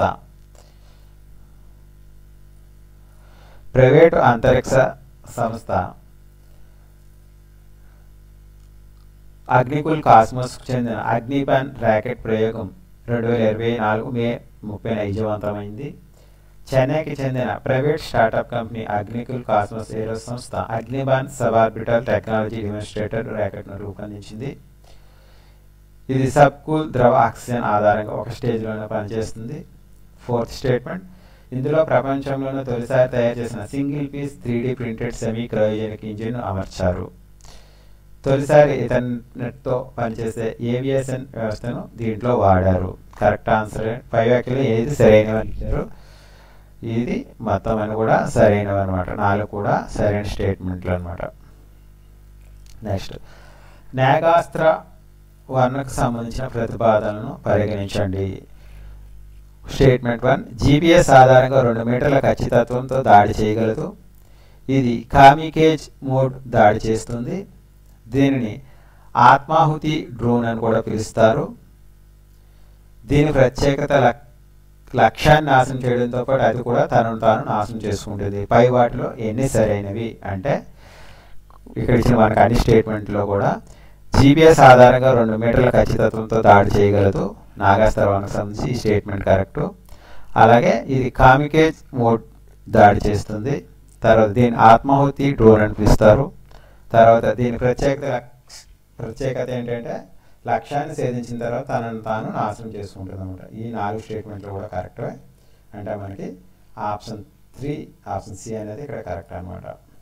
ప్రైవేటు అంతరిక్ష సంస్థ అగ్నికుల్ కాస్మోస్కు చెందిన అగ్నిపాన్ ర్యాకెట్ ప్రయోగం రెండు వేల ఇరవై నాలుగు మే ముప్పైన విజయవంతమైంది. చెన్నైకి చెందిన private startup company Agnikul Cosmos aero సంస్థ అగ్నిబాన్ సబార్బిటల్ టెక్నాలజీ డెమోన్స్ట్రేటర్ ర్యాకెట్ను రూపొందించింది. ఇది సబ్ కూల్ ద్రవ ఆక్సిజన్ ఆధారంగా ఒక స్టేజ్లోనే పనిచేస్తుంది. ఫోర్త్ స్టేట్మెంట్ ఇందులో ప్రపంచంలోనే తొలిసారి తయారు చేసిన single piece three D printed semi cryogenic engine అమర్చారు. తొలిసారి ఇథర్నెట్తో పనిచేసే ఏవియేషన్ వ్యవస్థను దీంట్లో వాడారు. కరెక్ట్ ఆన్సర్ పై వ్యాఖ్యలు ఏది సరైనవి ఇచ్చారు, ఇది మొత్తం అని కూడా సరైనవి అనమాట. నాలుగు కూడా సరైన స్టేట్మెంట్లు అనమాట. నెక్స్ట్ నాగాస్త్ర వర్ణకు సంబంధించిన ప్రతిపాదనలను పరిగణించండి. స్టేట్మెంట్ వన్ జీపీఎస్ ఆధారంగా రెండు మీటర్ల ఖచ్చితత్వంతో దాడి చేయగలదు. ఇది కామికేజ్ మోడ్ దాడి చేస్తుంది. దీనిని ఆత్మాహుతి డ్రోన్ అని కూడా పిలుస్తారు. దీని ప్రత్యేకత లక్ష్యాన్ని నాశనం చేయడంతో పాటు అది కూడా తనను తాను నాశనం చేసుకుంటుంది. పై వాటిలో ఎన్ని సరైనవి అంటే ఇక్కడ ఇచ్చిన మనకు అన్ని స్టేట్మెంట్లో కూడా జీపీఎస్ ఆధారంగా రెండు మీటర్ల ఖచ్చితత్వంతో దాడి చేయగలదు. నాగాస్త్ర వనకు సంబంధించి ఈ స్టేట్మెంట్ కరెక్టు. అలాగే ఇది కామికేజ్ మోడ్ దాడి చేస్తుంది. తర్వాత దీని ఆత్మాహుతి డ్రోన్ అని పిలుస్తారు. తర్వాత దీని ప్రత్యేకత ప్రత్యేకత ఏంటంటే లక్ష్యాన్ని ఛేదించిన తర్వాత తనను తాను నాశనం చేసుకుంటుంది అనమాట. ఈ నాలుగు స్టేట్మెంట్లు కూడా కరెక్టే. అంటే మనకి ఆప్షన్ త్రీ ఆప్షన్ సి అనేది ఇక్కడ కరెక్ట్ అనమాట.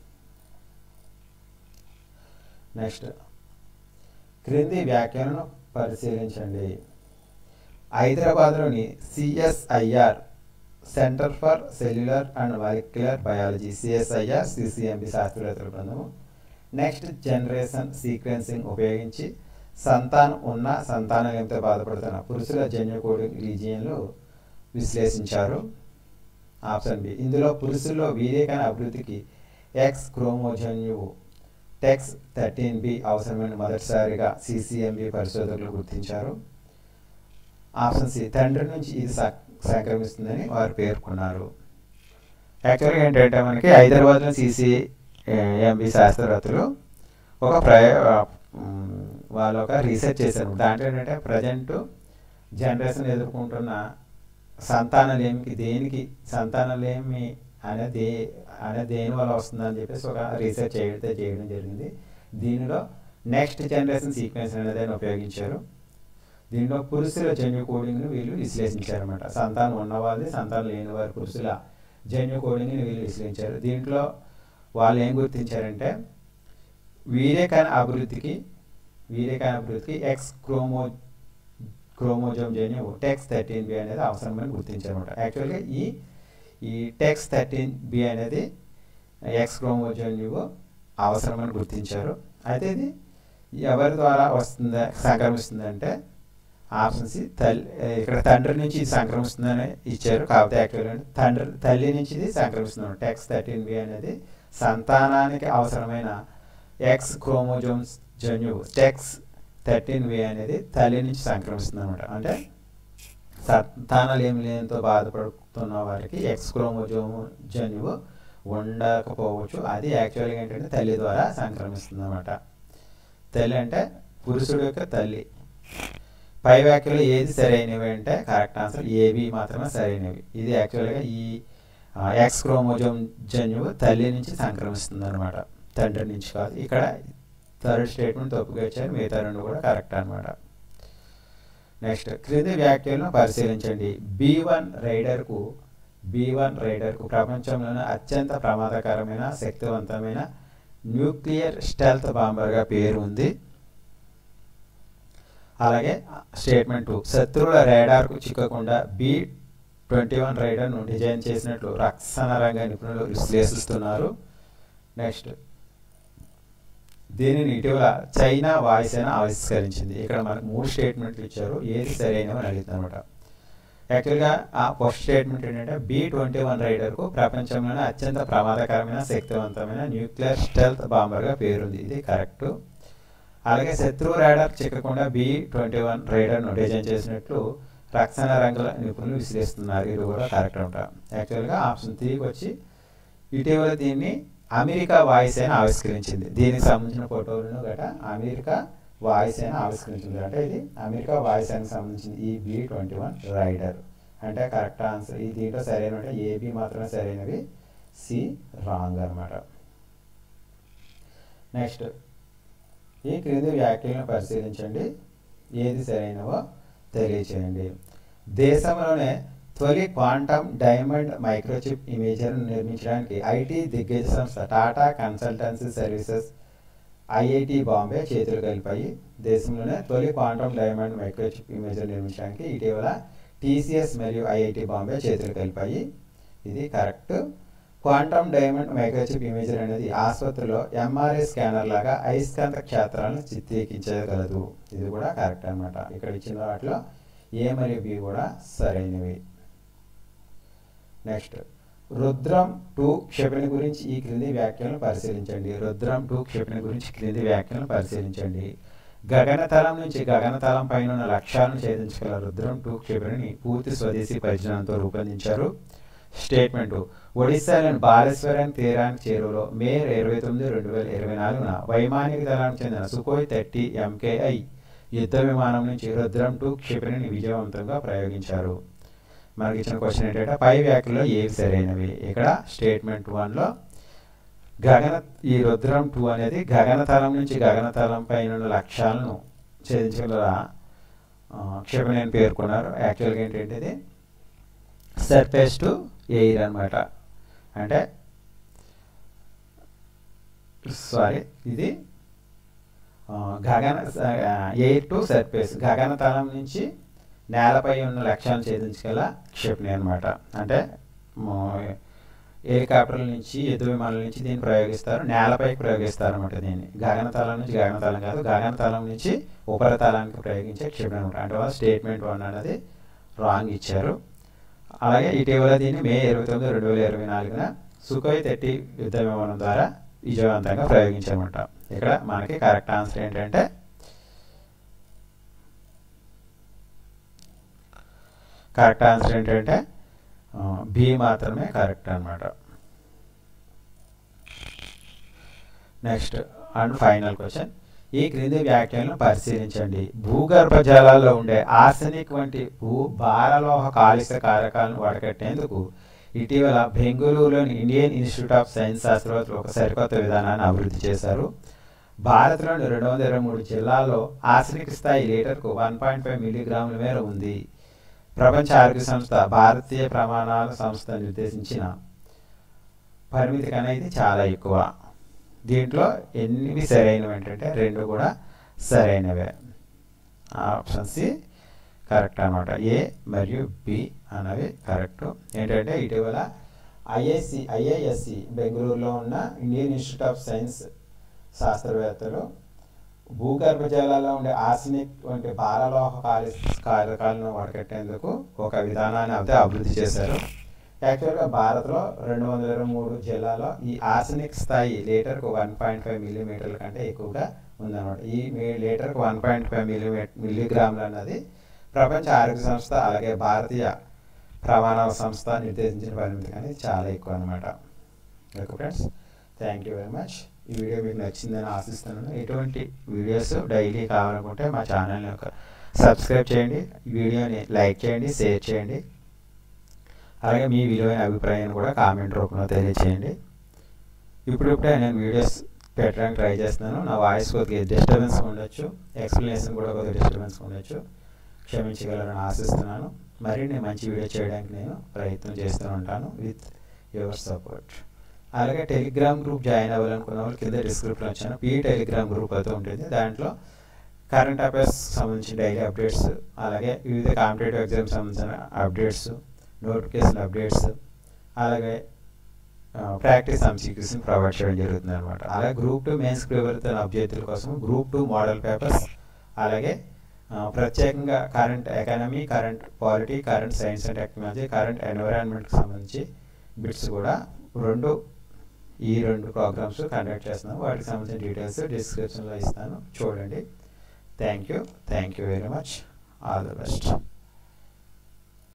నెక్స్ట్ క్రింది వ్యాఖ్యలను పరిశీలించండి. హైదరాబాద్లోని C S I R Centre for Cellular and Molecular Biology C S I R C C M B శాస్త్రవేత్తల బృందము నెక్స్ట్ జనరేషన్ సీక్వెన్సింగ్ ఉపయోగించి సంతానం ఉన్న సంతానలేమితో బాధపడుతున్న పురుషుల జన్యు కోడింగ్ రీజియన్లు విశ్లేషించారు. Option B. ఇందులో పురుషుల్లో వీర్యకణ అభివృద్ధికి ఎక్స్ క్రోమోజన్యువు టెక్స్ థర్టీన్ బి అవసరమైన మొదటిసారిగా సిసిఎంబి పరిశోధకులు గుర్తించారు. Option C. తండ్రి నుంచి ఇది సంక్రమిస్తుందని వారు పేర్కొన్నారు. యాక్చువల్గా ఏంటంటే మనకి హైదరాబాద్లో సిసిఎంబి శాస్త్రవేత్తలు ఒక ప్రయో వాళ్ళు ఒక రీసెర్చ్ చేశారు. దాంట్లో ఏంటంటే ప్రజెంట్ జనరేషన్ ఎదుర్కొంటున్న సంతానలేమికి దేనికి సంతానలేమి అనేది అనే దేని వల్ల వస్తుందని చెప్పేసి ఒక రీసెర్చ్ అయితే చేయడం జరిగింది. దీనిలో నెక్స్ట్ జనరేషన్ సీక్వెన్స్ అనేది ఉపయోగించారు. దీనిలో పురుషుల జన్యు కోడింగ్ను వీళ్ళు విశ్లేషించారన్నమాట. సంతానం ఉన్నవాళ్ళది సంతానం లేని వారి పురుషుల జన్యు కోడింగ్ని వీళ్ళు విశ్లేషించారు. దీంట్లో వాళ్ళు ఏం గుర్తించారంటే వీర్యకణ అభివృద్ధికి వీర్యకణ అభివృద్ధికి ఎక్స్ క్రోమో క్రోమోజోమ్ జన్యువు టెక్స్ థర్టీన్ బి అనేది అవసరమని గుర్తించారన్నమాట. యాక్చువల్గా ఈ ఈ టెక్స్ థర్టీన్ బి అనేది ఎక్స్ క్రోమోజన్యువు అవసరమని గుర్తించారు. అయితే ఇది ఎవరి ద్వారా వస్తుందా సంక్రమిస్తుందంటే ఆప్షన్ సి. తల్లి ఇక్కడ తండ్రి నుంచి ఇది సంక్రమిస్తుందని ఇచ్చారు. కాకపోతే యాక్చువల్గా తండ్రి తల్లి నుంచి ఇది సంక్రమిస్తుంది. టెక్స్ థర్టీన్ బి అనేది సంతానానికి అవసరమైన ఎక్స్ క్రోమోజోమ్స్ జన్యువు టెక్స్ థర్టీన్ బి అనేది తల్లి నుంచి సంక్రమిస్తుంది అనమాట. అంటే సంతానలేమి లేనితో బాధపడుతున్న వారికి ఎక్స్ క్రోమోజోమ్ జన్యువు ఉండకపోవచ్చు. అది యాక్చువల్గా ఏంటంటే తల్లి ద్వారా సంక్రమిస్తుంది అనమాట. తల్లి అంటే పురుషుడు యొక్క తల్లి. పై వ్యాఖ్యలో ఏది సరైనవి అంటే కరెక్ట్ ఆన్సర్ ఏబి మాత్రమే సరైనవి. ఇది యాక్చువల్గా ఈ ఎక్స్ క్రోమోజోమ్ జన్యువు తల్లి నుంచి సంక్రమిస్తుంది అనమాట, తండ్రి నుంచి కాదు. ఇక్కడ థర్డ్ స్టేట్మెంట్ తప్పుగా ఇచ్చారు, మిగతా రెండు కూడా కరెక్ట్ అనమాట. నెక్స్ట్ క్రింది వ్యాఖ్యలను పరిశీలించండి. బి వన్ రైడర్కు బి వన్ రైడర్కు ప్రపంచంలోనే అత్యంత ప్రమాదకరమైన శక్తివంతమైన న్యూక్లియర్ స్టెల్త్ బాంబర్గా పేరు ఉంది. అలాగే స్టేట్మెంట్ టూ శత్రువుల రైడార్కు చిక్కకుండా బి ట్వంటీ వన్ రైడర్ను డిజైన్ చేసినట్లు రక్షణ రంగ నిపుణులు విశ్లేషిస్తున్నారు. నెక్స్ట్ దీనిని ఇటీవల చైనా వాయుసేన ఆవిష్కరించింది. ఇక్కడ మనకు మూడు స్టేట్మెంట్లు ఇచ్చారు, ఏది సరైనవని అడుగుతుంది అనమాట. యాక్చువల్గా ఆ ఫస్ట్ స్టేట్మెంట్ ఏంటంటే బి ట్వంటీ వన్ రైడర్కు ప్రపంచంలోనే అత్యంత ప్రమాదకరమైన శక్తివంతమైన న్యూక్లియర్ స్టెల్త్ బాంబర్గా పేరుంది. ఇది కరెక్ట్. అలాగే శత్రువు రైడర్ చిక్కకుండా బి ట్వంటీ వన్ రైడర్ను డిజైన్ చేసినట్లు రక్షణ రంగుల నిపుణులు విశ్లేషిస్తున్నారు. ఇది కూడా కరెక్ట్ అంట. యాక్చువల్గా ఆప్షన్ త్రీకి వచ్చి ఇటీవల దీన్ని అమెరికా వాయుసేన ఆవిష్కరించింది. దీనికి సంబంధించిన ఫోటోలను గట అమెరికా వాయుసేన ఆవిష్కరించింది. అంటే ఇది అమెరికా వాయుసేనకు సంబంధించింది ఈ బి ట్వంటీ వన్ రైడర్. అంటే కరెక్ట్ ఆన్సర్ ఈ దీంట్లో సరైన అంటే ఏబి మాత్రమే సరైనవి, సి రాంగ్ అనమాట. నెక్స్ట్ ఈ క్రింది వ్యాఖ్యలను పరిశీలించండి, ఏది సరైనవో తెలియచేయండి. దేశంలోనే తొలి క్వాంటమ్ డైమండ్ మైక్రోచిప్ ఇమేజర్ను నిర్మించడానికి ఐటీ దిగ్గజ సంస్థ Tata Consultancy Services I I T Bombay చేతులు కలిపాయి. దేశంలోనే తొలి క్వాంటమ్ డైమండ్ మైక్రోచిప్ ఇమేజర్ నిర్మించడానికి ఇటీవల టీసీఎస్ మరియు ఐఐటి బాంబే చేతులు కలిపాయి. ఇది correct. Quantum diamond microchip imager అనేది ఆసుపత్రిలో ఎంఆర్ఐ స్కానర్ లాగా అయస్కాంత క్షేత్రాలను చిత్రీకరించగలదు. ఇది కూడా కరెక్ట్ అనమాట. ఇక్కడ ఇచ్చిన వాటిలో ఏ మరియు బి కూడా సరైనవి. నెక్స్ట్ రుద్రం టూ క్షిపణి గురించి ఈ క్రింది వ్యాఖ్యలను పరిశీలించండి. రుద్రం టూ క్షిపణి గురించి క్రింది వ్యాఖ్యలను పరిశీలించండి. గగనతలం నుంచి గగనతలం పైన ఉన్న లక్ష్యాలను ఛేదించగల రుద్రం టూ క్షిపణిని పూర్తి స్వదేశీ పరిజ్ఞానంతో రూపొందించారు. స్టేట్మెంటు ఒడిశాలోని బాలేశ్వరం తీరానికి చేరువలో మే ఇరవై తొమ్మిది రెండు వేల ఇరవై నాలుగున వైమానిక దళానికి చెందిన సుకోయ్ థర్టీ ఎంకేఐ యుద్ధ విమానం నుంచి రుద్రం టూ క్షిపణిని విజయవంతంగా ప్రయోగించారు. మనకి ఇచ్చిన క్వశ్చన్ ఏంటంటే పై వ్యాఖ్యలో ఏవి సరైనవి. ఇక్కడ స్టేట్మెంట్ వన్లో గగన ఈ రుద్రం టూ అనేది గగనతలం నుంచి గగనతలం పైన లక్ష్యాలను ఛేదించగల క్షిపణి అని పేర్కొన్నారు. యాక్చువల్గా ఏంటంటే ఇది సర్ఫేస్ టు ఎయిర్ అనమాట. అంటే సారీ ఇది గగన ఎయిర్ టు సర్ఫేస్ గగనతలం నుంచి నేలపై ఉన్న లక్ష్యాలను ఛేదించగల క్షిపణి అనమాట. అంటే హెలికాప్టర్ల నుంచి యుద్ధ విమానాల నుంచి దీన్ని ప్రయోగిస్తారు, నేలపైకి ప్రయోగిస్తారు అనమాట. దీన్ని గగనతలం నుంచి గగనతలం కాదు గగనతలం నుంచి ఉపరితలానికి ప్రయోగించే క్షిపణి అనమాట. అంటే వాళ్ళు స్టేట్మెంట్ వన్ అనేది రాంగ్ ఇచ్చారు. అలాగే ఇటీవల దీన్ని మే ఇరవై తొమ్మిది రెండు వేల ఇరవై నాలుగున సుకోయ్ థర్టీ యుద్ధ విమానం ద్వారా విజయవంతంగా ప్రయోగించారన్నమాట. ఇక్కడ మనకి కరెక్ట్ ఆన్సర్ ఏంటంటే కరెక్ట్ ఆన్సర్ ఏంటంటే బి మాత్రమే కరెక్ట్ అనమాట. నెక్స్ట్ అండ్ ఫైనల్ క్వశ్చన్, ఈ క్రింది వ్యాఖ్యలను పరిశీలించండి. భూగర్భ జలాల్లో ఉండే ఆర్సెనిక్ వంటి భూ భారలోహ కాలుష్య కారకాలను వడకట్టేందుకు ఇటీవల బెంగళూరులోని ఇండియన్ ఇన్స్టిట్యూట్ ఆఫ్ సైన్స్ శాస్త్రవేత్తలు ఒక సరికొత్త విధానాన్ని అభివృద్ధి చేశారు. భారత్లోని రెండు వందల ఇరవై మూడు జిల్లాల్లో ఆర్సెనిక్ స్థాయి లీటర్కు వన్ పాయింట్ ఫైవ్ మిల్లీగ్రాముల మేర ఉంది. ప్రపంచ ఆరోగ్య సంస్థ భారతీయ ప్రమాణాల సంస్థ నిర్దేశించిన పరిమితి కన్నా ఇది చాలా ఎక్కువ. దీంట్లో ఎనిమిది సరైనవి ఏంటంటే రెండు కూడా సరైనవే. ఆప్షన్ సి కరెక్ట్ అనమాట. ఏ మరియు బి అనేవి కరెక్ట్. ఏంటంటే ఇటీవల ఐఐసి ఐఐఎస్సి బెంగళూరులో ఉన్న ఇండియన్ ఇన్స్టిట్యూట్ ఆఫ్ సైన్స్ శాస్త్రవేత్తలు భూగర్భ జలాల్లో ఉండే ఆర్సెనిక్ వంటి భారలోహ కారకాలను వడకట్టేందుకు ఒక విధానాన్ని అయితే అభివృద్ధి చేశారు. యాక్చువల్గా భారత్లో రెండు వందల ఇరవై మూడు జిల్లాలో ఈ ఆర్సెనిక్ స్థాయి లీటర్కు వన్ పాయింట్ ఫైవ్ మిల్లీమీటర్ల కంటే ఎక్కువగా ఉందన్నమాట. ఈ లీటర్కు వన్ పాయింట్ ఫైవ్ మిల్లీమీ మిల్లీగ్రాములు అన్నది ప్రపంచ ఆరోగ్య సంస్థ అలాగే భారతీయ ప్రమాణాల సంస్థ నిర్దేశించిన పరిమితి కానీ చాలా ఎక్కువ అనమాట. Okay friends, thank you very much. ఈ వీడియో మీకు నచ్చిందని ఆశిస్తున్నాను. ఎటువంటి వీడియోస్ డైలీ కావాలనుకుంటే మా ఛానల్ని ఒక సబ్స్క్రైబ్ చేయండి, వీడియోని లైక్ చేయండి, షేర్ చేయండి. అలాగే మీ విలువైన అభిప్రాయాన్ని కూడా కామెంట్ రూపంలో తెలియచేయండి. ఇప్పుడిప్పుడే నేను వీడియోస్ పెట్టడానికి ట్రై చేస్తున్నాను. నా వాయిస్ కొద్దిగా డిస్టర్బెన్స్ ఉండొచ్చు, ఎక్స్ప్లెనేషన్ కూడా కొద్దిగా డిస్టర్బెన్స్ ఉండొచ్చు, క్షమించగలరని ఆశిస్తున్నాను. మరిన్ని మంచి వీడియో చేయడానికి నేను ప్రయత్నం చేస్తూ ఉంటాను విత్ యువర్ సపోర్ట్. అలాగే టెలిగ్రామ్ గ్రూప్ జాయిన్ అవ్వాలనుకున్న వాళ్ళు కింద డిస్క్రిప్షన్ వచ్చాను. పీ టెలిగ్రామ్ గ్రూప్ అయితే ఉంటుంది. దాంట్లో కరెంట్ అఫైర్స్ సంబంధించిన డైలీ అప్డేట్స్, అలాగే వివిధ కాంపిటేటివ్ ఎగ్జామ్స్ సంబంధించిన అప్డేట్స్, నోటిఫికేషన్ అప్డేట్స్, అలాగే ప్రాక్టీస్ ఎంసీక్యూస్ని ప్రొవైడ్ చేయడం జరుగుతుంది అనమాట. అలాగే గ్రూప్ టూ మెయిన్స్ ప్రిపేర్ అవుతున్న అభ్యర్థుల కోసం గ్రూప్ టూ మోడల్ పేపర్స్, అలాగే ప్రత్యేకంగా current economy, current polity, current science and technology, current ఎన్విరాన్మెంట్కి సంబంధించి బిట్స్ కూడా రెండు ఈ రెండు ప్రోగ్రామ్స్ కండక్ట్ చేస్తున్నాను. వాటికి సంబంధించిన డీటెయిల్స్ డిస్క్రిప్షన్లో ఇస్తాను, చూడండి. Thank you thank you very much. All the best.